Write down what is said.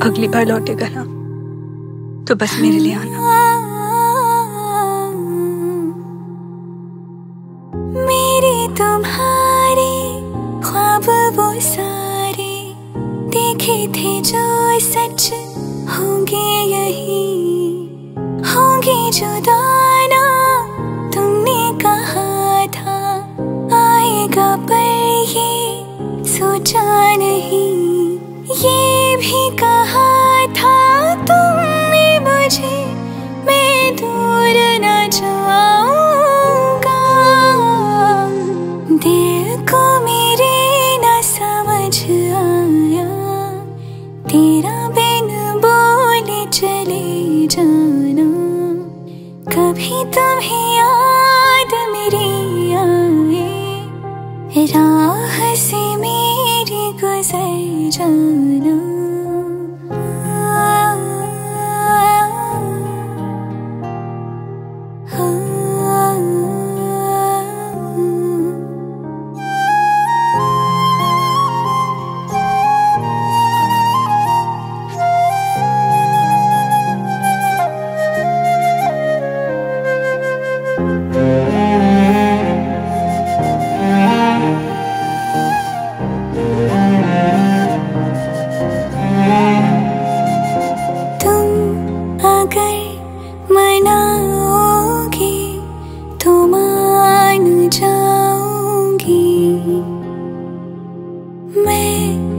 अगली बार लौटेगा ना तो बस मेरे लिए आना। मेरे तुम्हारे ख्वाब वो सारे देखे थे जो सच होंगे यही, होंगे जुदाना तुमने कहा था आएगा पर ये सोचा नहीं, ये भी कहा था तुमने मुझे मैं दूर न जाऊंगा, दिल को मेरे न समझ आया तेरा बिन बोले चले जाना, कभी तुम्हें याद मेरी आए राह से मेरी गुजर जाना। मैं